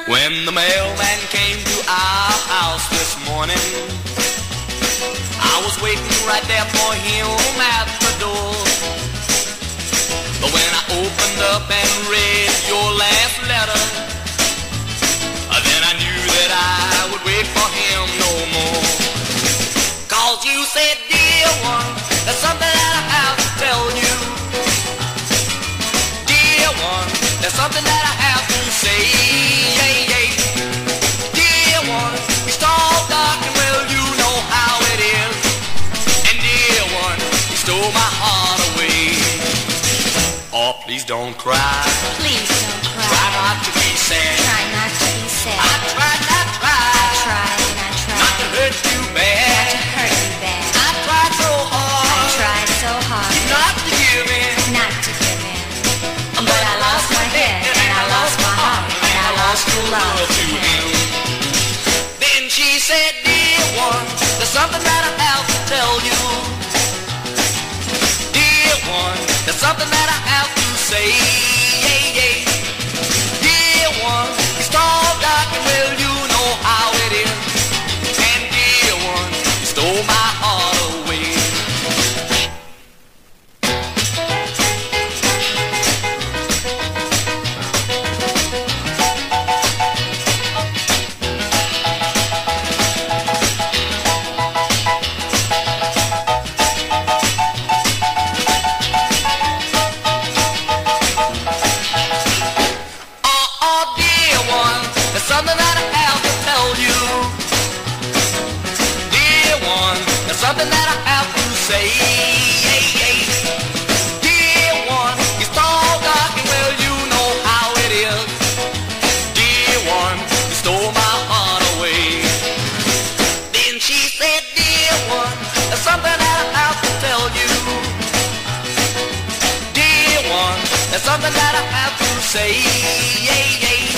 When the mailman came to our house this morning, I was waiting right there for him at the door. But when I opened up and read your last letter, then I knew that I would wait for him no more. 'Cause you said, dear one, there's something that I have to tell you. Dear one, there's something that I have to say. Dear one, it's all dark and well you know how it is. And dear one, you stole my heart away. Oh, please don't cry. Please don't cry. Try not to be sad. Try not to be sad. I tried and I tried not to hurt you bad. Not to hurt you bad. I tried so hard. I tried so hard Not to give in. not to give in. But I lost my head and I lost my heart and I lost your love to him. Then she said, dear one, there's something that I have to tell you. Dear one, there's something that I have to say. Dear one, it's all dark and well you know how it is. And dear one, you stole my heart away. Something that I have to tell you. Dear one, there's something that I have to say. Dear one, it's all dark and well you know how it is. Dear one, you stole my heart away. Then she said, dear one, there's something that I have to tell you. Dear one, there's something that I have to say.